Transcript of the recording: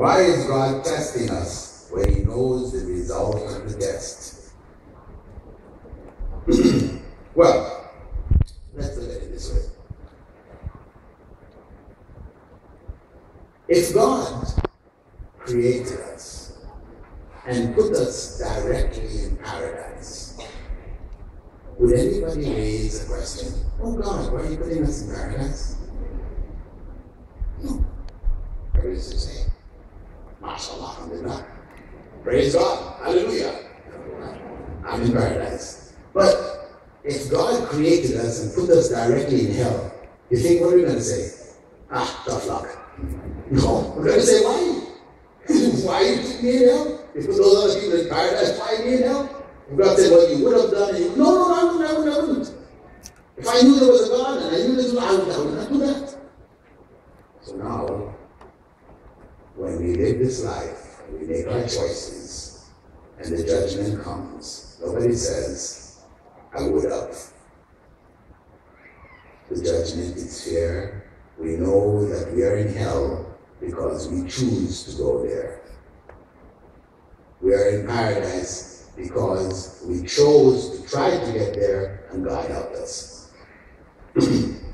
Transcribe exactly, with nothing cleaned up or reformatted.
Why is God testing us when he knows the result of the test? Well, let's look at it this way. If God created us and put us directly in paradise, would anybody raise a question, oh God, why are you putting us in paradise? No. Everybody should say, MashaAllah, alhamdulillah. Praise God, hallelujah. I'm in paradise. But if God created us and put us directly in hell, you think, what are we going to say? Ah, tough luck. No, we're going to say, why? Why you put me in hell? You put those other people in paradise, why me in hell? And God said, well, you would have done it. No, no, I wouldn't, I wouldn't, I wouldn't. If I knew there was a God and I knew this, I would, I would not do that. So now, when we live this life, we make our choices, and the judgment comes. Nobody says, I would have. The judgment is fair. We know that we are in hell because we choose to go there. We are in paradise because we chose to try to get there and God helped us.